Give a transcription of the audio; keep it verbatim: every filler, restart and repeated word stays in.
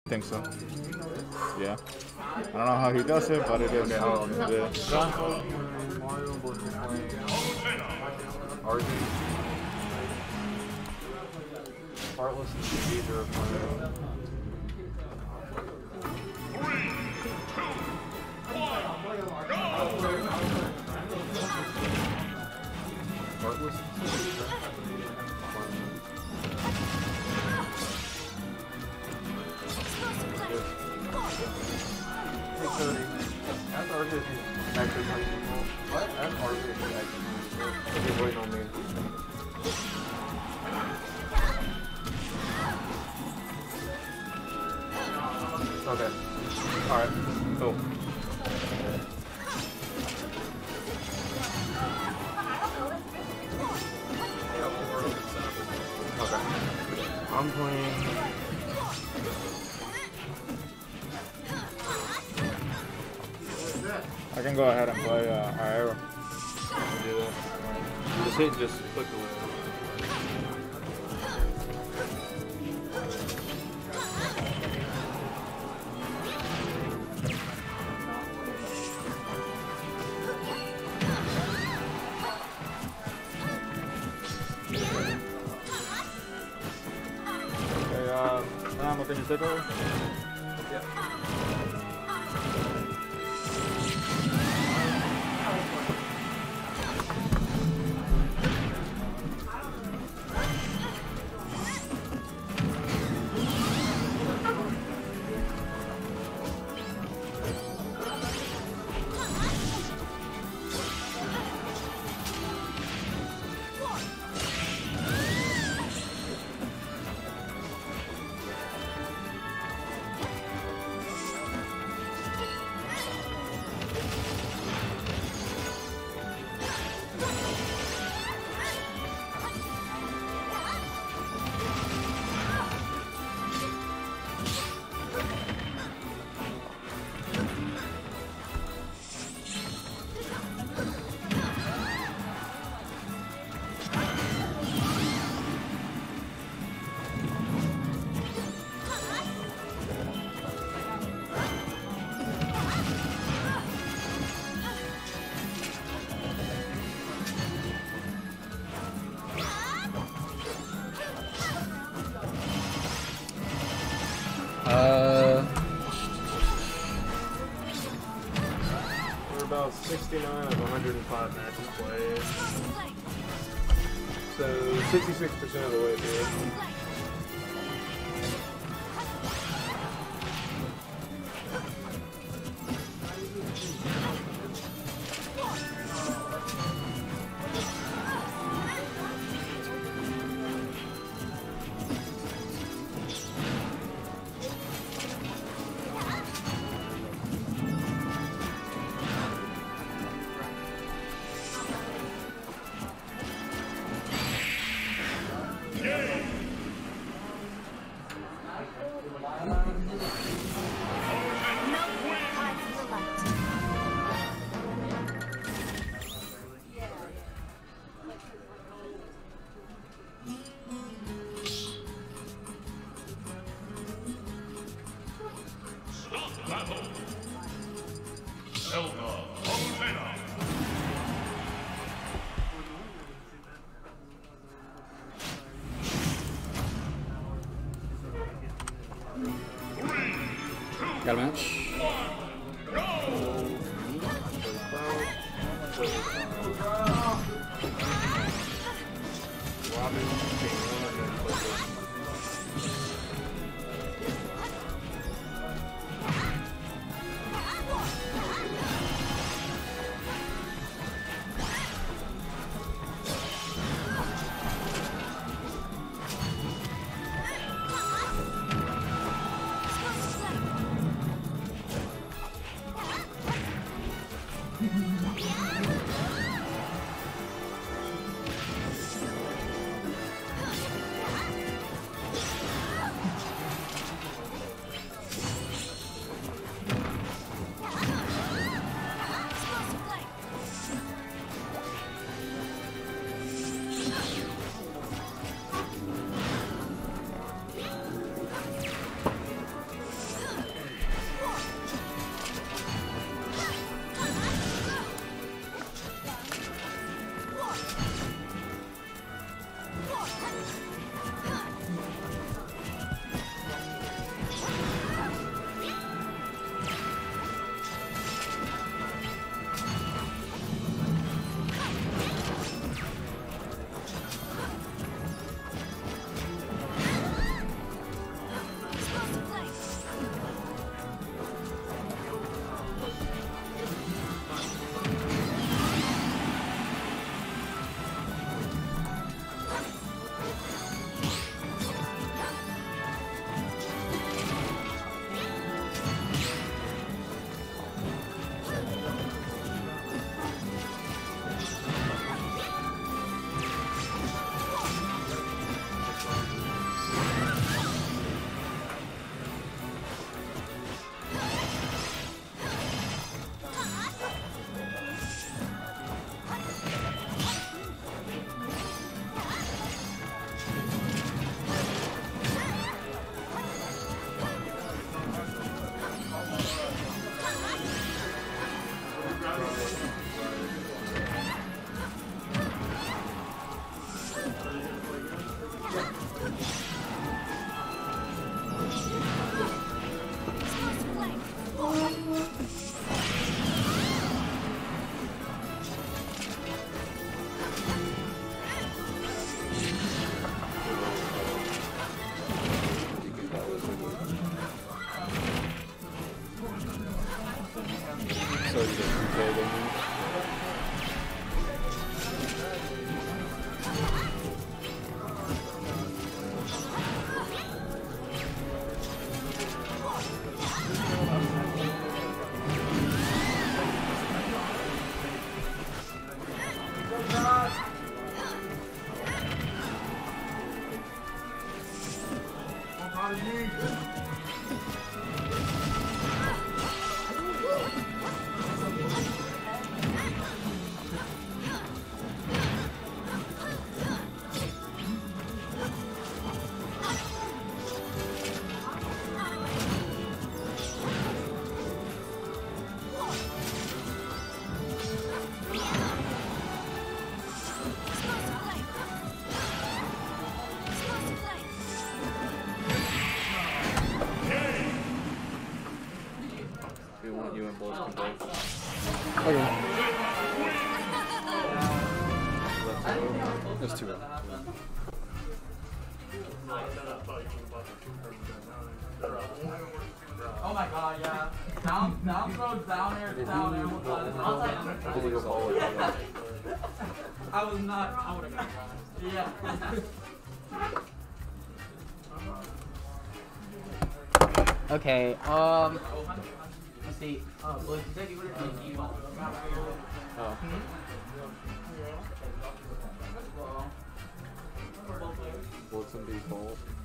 think so. Yeah. I don't know how he does it, but it is. Okay, hold on. Yeah. Mario, R J. Heartless and Caesar of Mario. Three, two, one, go! Heartless and Caesar. That's R J actually playing people. What? That's R J actually. He's waiting on me. Okay. Alright. Cool. Okay. I'm playing. I can go ahead and play uh, Aero. Do that. Just hit, just click away. Okay, uh, Sam, can you take over? Yep. Uh, We're about sixty-nine of one hundred five matches played. So sixty-six percent of the way through. Battle. Zelda Ocarina. got a match. okay, they need. We want you in both controls. Okay. That's two. Oh my god, yeah. Down, down throw, down air, down air. I was not, I would have got it. Yeah. Okay, um, Let's see. Oh, well, you said you would have taken you. Oh. Wilson B. Cole.